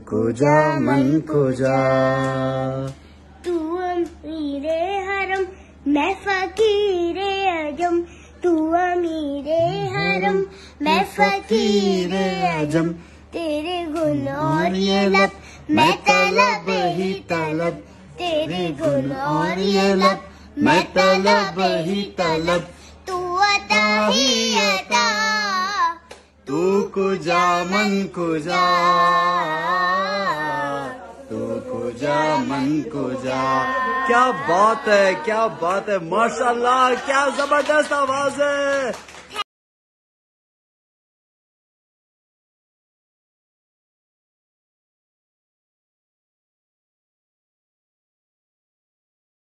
को जा मन को जा। तू अमीरे हरम मैं फकीरे अजम, तू अमीरे हरम मैं फकीरे अजम, तेरे गुण और ये लब मैं तलब ही तलब, तेरे गुण और ये लब मैं तलब ही तलब, तू अता ही अता, तू को जा मन को जा, तू को जा मन को जा। क्या बात है, क्या बात है, माशाल्लाह, क्या जबरदस्त आवाज है।